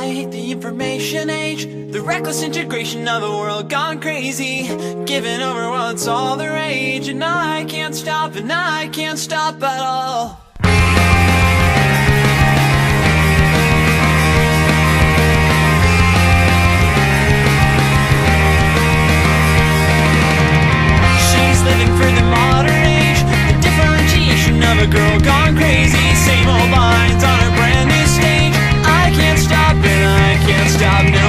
I hate the information age, the reckless integration of a world gone crazy, giving over while it's all the rage. And I can't stop, and I can't stop at all. She's living for the modern age, the differentiation of a girl gone crazy. Same old lines on a brand new stage. I can't stop, and I can't stop, no.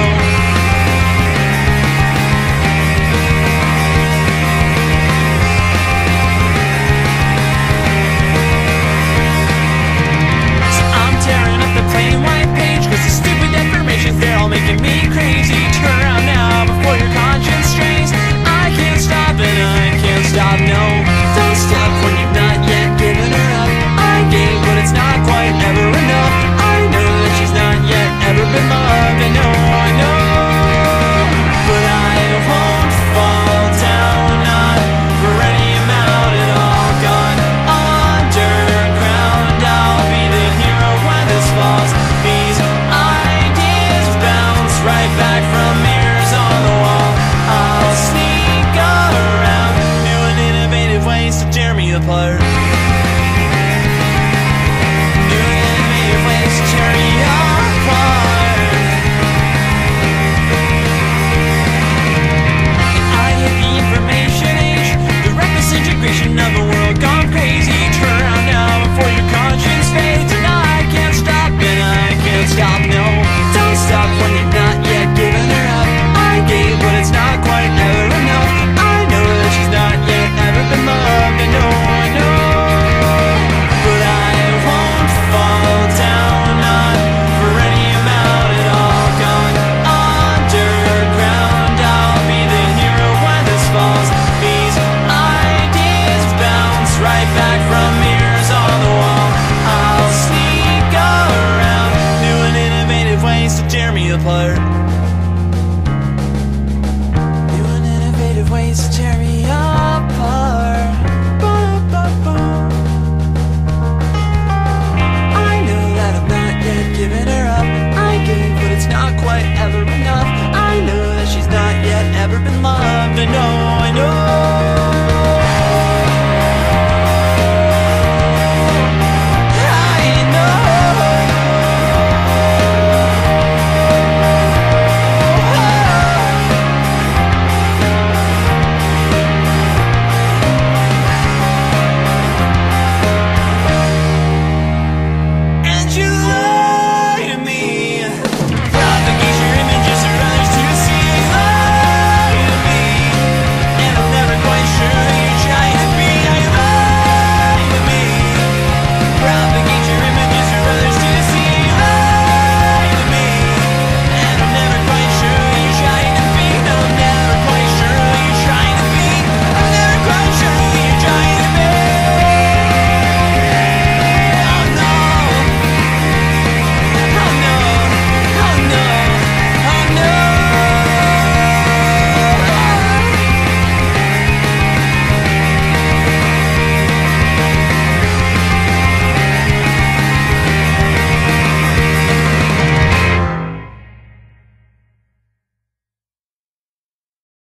So I'm tearing up the plain white page, cause the stupid deformations, they're all making me crazy. Turn around now before your conscience strays. I can't stop, and I can't stop, no. Don't stop when you've not yet given her up. I gave, but it's not quite ever enough. I know that she's not yet ever been loved. I know, but I won't fall down, not for any amount at all. Gone underground, I'll be the hero when this falls. These ideas bounce right back from mirrors on the wall. I'll sneak around, new and innovative ways to tear me apart. New and innovative ways to tear me apart. I hate the information age, the reckless integration of a world gone crazy. Turn around now before your conscience fades. And I can't stop, and I can't stop, no. Don't stop when you've not yet given her up. I gave, but it's not quite ever enough. I know that she's not yet ever been loved. I know, but I won't fall down, not for any amount at all. Gone underground, I'll be the hero when this falls. These ideas bounce right back from mirrors on the wall. I'll sneak around, new and innovative ways to tear me apart.